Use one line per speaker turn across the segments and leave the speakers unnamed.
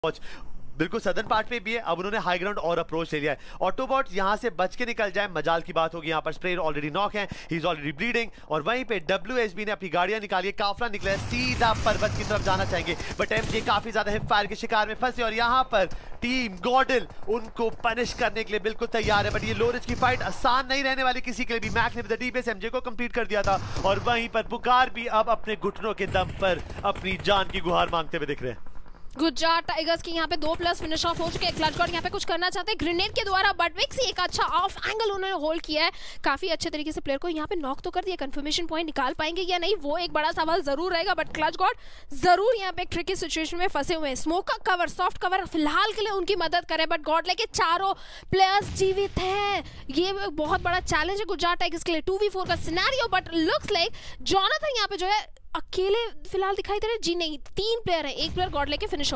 बिल्कुल southern part पे भी है। अब उन्होंने हाई ग्राउंड और अप्रोच ले लिया है। ऑटोबॉट यहां से बच के निकल जाए मजाल की बात होगी। यहां पर स्प्रेयर ऑलरेडी नॉक है, ही इज ऑलरेडी ब्लीडिंग। और वहीं पे WSB ने अपनी गाड़ियां निकाली है, काफिला निकला है, सीधा पर्वत की तरफ जाना चाहेंगे, बट MJ काफी ज्यादा हिप फायर के शिकार में फंसे और यहां पर टीम गॉडल उनको पनिश करने के लिए बिल्कुल तैयार है। बट ये लोरिज की फाइट आसान नहीं रहने वाली किसी के लिए भी। मैक ने विद द डीपीएस MJ को कंप्लीट कर दिया था और वहीं पर पुकार भी अब अपने घुटनों के दम पर अपनी जान की गुहार मांगते हुए दिख रहे हैं।
गुजरात टाइगर्स की यहाँ पे 2+ फिनिश ऑफ हो चुके हैं। क्लच गॉड यहाँ पे कुछ करना चाहते हैं ग्रेनेड के द्वारा, बट विक्स एक अच्छा ऑफ एंगल उन्होंने होल्ड किया है। काफी अच्छे तरीके से प्लेयर को यहाँ पे नॉक तो कर दिया। कंफर्मेशन पॉइंट निकाल पाएंगे या नहीं वो एक बड़ा सवाल जरूर रहेगा, बट क्लच गॉड जरूर यहाँ पे एक ट्रिकी सिचुएशन में फंसे हुए हैं। स्मोक का कवर, सॉफ्ट कवर फिलहाल के लिए उनकी मदद करे, बट गॉड लेके चारों प्लेयर्स जीवित हैं। ये बहुत बड़ा चैलेंज है गुजरात टाइगर्स के लिए 2v4 का सिनेरियो, बट लुक्स लाइक जॉनथन यहाँ पे जो है अकेले फिलहाल दिखाई दे रहे जी नहीं, 3 प्लेयर है, एक प्लेयर गॉड लेके फिनिश हो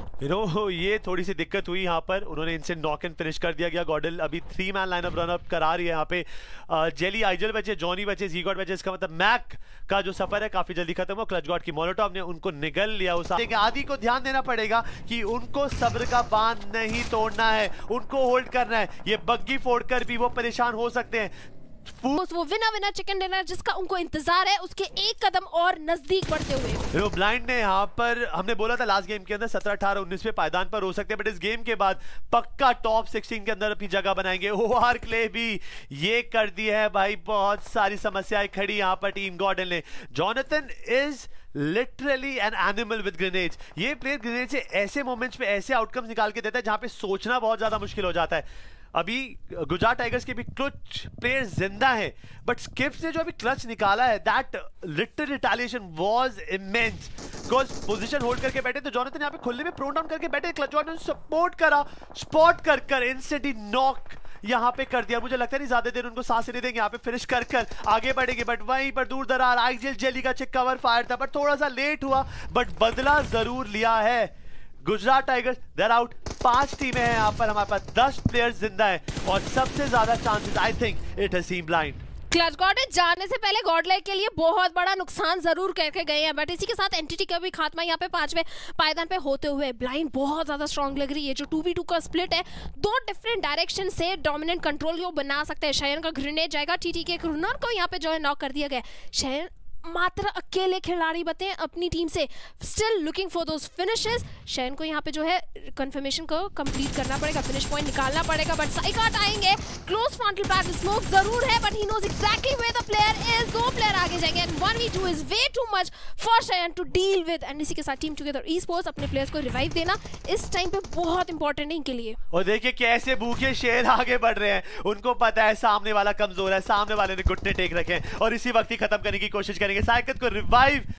गए।
ये थोड़ी सी दिक्कत हुई यहाँ पर, उन्होंने इनसे नॉक एंड फिनिश कर दिया गया। गॉडल अभी 3 मैन लाइनअप रनअप करा रही है यहाँ पे। जेली आइजल बचे, जॉनी बचे, जीगॉड बचे। इसका मतलब मैक का जो सफर है काफी जल्दी खत्म हुआ। क्लच गॉड की मोलोटॉव ने उनको निगल लिया। उस आदि को ध्यान देना पड़ेगा कि उनको सब्र का बांध नहीं तोड़ना है, उनको होल्ड करना है। ये बग्गी फोड़कर भी वो परेशान हो सकते हैं।
वो विनर चिकन डिनर जिसका उनको इंतजार है, उसके एक कदम और नजदीक बढ़ते हुए।
ब्लाइंड ने यहाँ पर, हमने बोला था लास्ट गेम के अंदर 17, 18, 19 पे पायदान पर हो सकते हैं, बट इस गेम के बाद पक्का टॉप 16 के अंदर अपनी जगह बनाएंगे। ओआर क्ले भी ये कर दी है भाई, बहुत सारी समस्याएं खड़ी यहाँ पर टीम गॉडल ने। Jonathan is literally an animal with grenades. ये प्लेयर ग्रेनेड से ऐसे मोमेंट्स पे ऐसे आउटकम्स निकाल के देता है जहां पे सोचना बहुत ज्यादा मुश्किल हो जाता है। अभी गुजरात टाइगर्स के भी कुछ प्लेयर्स जिंदा हैं, बट स्किप्स ने जो अभी क्लच निकाला है, that little retaliation was immense. Because position hold करके बैठे तो जॉनथन यहाँ पे खुले में प्रोन डाउन करके बैठे, क्लच ने सपोर्ट करा, स्पॉट कर इंस्टेंटली नॉक यहाँ पे कर दिया। मुझे लगता नहीं ज्यादा देर उनको सांस नहीं देंगे, यहाँ पे फिनिश कर आगे बढ़ेंगे। बट वहीं पर दूर दरार आइजल जेली का चेक कवर फायर था, बट थोड़ा सा लेट हुआ, बट बदला जरूर लिया है गुजरात टाइगर्स। देयर आउट 5 टीमें हैं यहाँ पर, हमारे पास 10 प्लेयर्स जिंदा हैं और सबसे ज्यादा chances I think it has seem blind.
Clutch god जाने से पहले गॉडलाइक के लिए बहुत बड़ा नुकसान जरूर करके गए हैं, बट इसी के साथ एंटिटी का भी खात्मा यहाँ पे 5वें पायदान पे होते हुए। ब्लाइंड बहुत ज्यादा स्ट्रांग लग रही है। जो 2v2 का स्प्लिट है, 2 डिफरेंट डायरेक्शन से डोमिनेंट कंट्रोल को बना सकते हैं। शयन का ग्रेनेड जाएगा, TT के रुनर को यहाँ पे जो है नॉक कर दिया गया। शयन मात्र अकेले खिलाड़ी बते अपनी टीम से, still looking for those finishes. Shayan को यहाँ पे जो है कंफर्मेशन को कंप्लीट करना पड़ेगा, फिनिश पॉइंट निकालना पड़ेगा, बट साइकाट आएंगे। क्लोज फ्रंटल बैक स्मोक जरूर है, but he knows exactly where the player is. 2 player आगे जाएंगे and 1v2 is way too much for Shayan to deal with. And इसी के साथ टीम टुगेदर ई-स्पोर्ट्स अपने प्लेयर्स को रिवाइव देना इस टाइम पे बहुत इंपॉर्टेंट है इनके लिए।
और देखिए कैसे भूखे शेर आगे बढ़ रहे हैं, उनको पता है सामने वाला कमजोर है, सामने वाले ने घुटने टेक रखे हैं और इसी वक्त ही खत्म करने की कोशिश करेंगे। साइकिल को रिवाइव